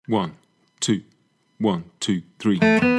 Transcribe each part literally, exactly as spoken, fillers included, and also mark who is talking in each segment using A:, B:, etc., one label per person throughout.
A: One, two, one, two, three.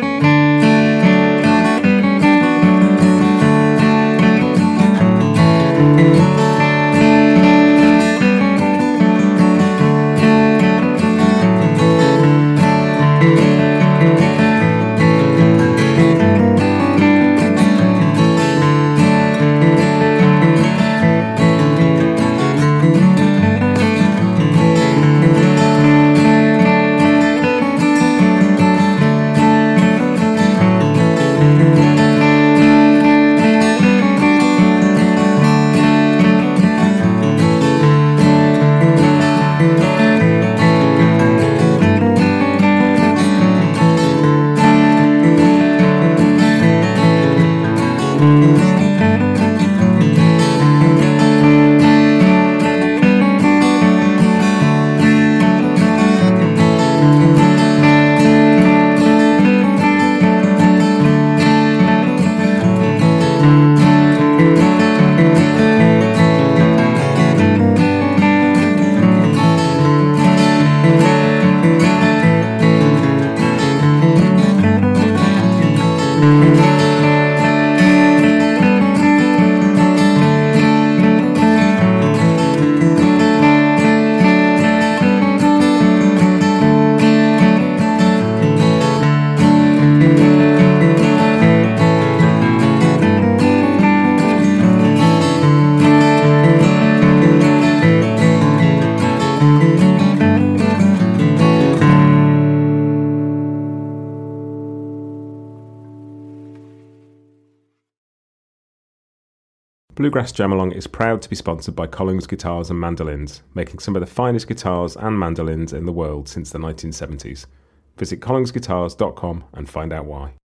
B: Bluegrass Jam Along is proud to be sponsored by Collings Guitars and Mandolins, making some of the finest guitars and mandolins in the world since the nineteen seventies. Visit collings guitars dot com and find out why.